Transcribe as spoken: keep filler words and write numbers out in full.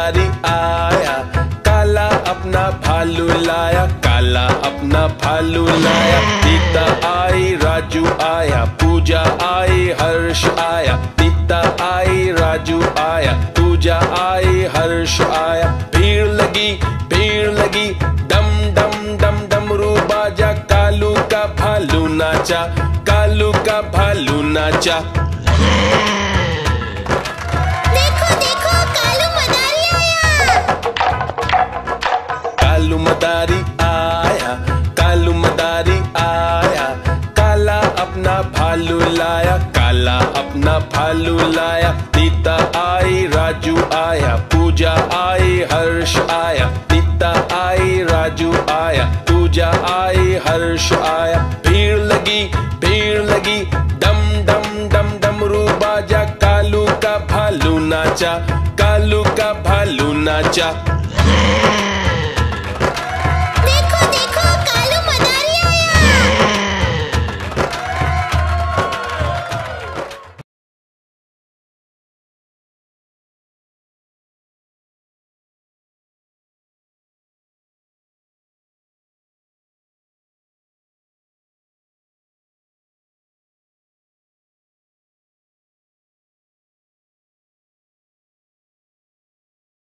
मदारी आया, काला अपना भालू लाया, काला अपना भालू लाया। सीता आई, राजू आया, पूजा आई, हर्ष आया। सीता आई, राजू आया, पूजा आई, हर्ष आया। भीड़ लगी, भीड़ लगी, डम डम डम डमरू बाजा, कालू का भालू नाचा, कालू का भालू नाचा। देखो देखो कालू मदारी आया। कालू मदारी आया, कालू मदारी आया, काला अपना भालू लाया, काला अपना भालू लाया। सीता आई, राजू आया, पूजा आई, हर्ष आया। सीता आई, राजू आया, पूजा आई, हर्ष आया। भीड़ लगी, भीड़ लगी, डम डम डम डमरू बाजा, कालू का भालू नाचा, कालू का भालू नाचा।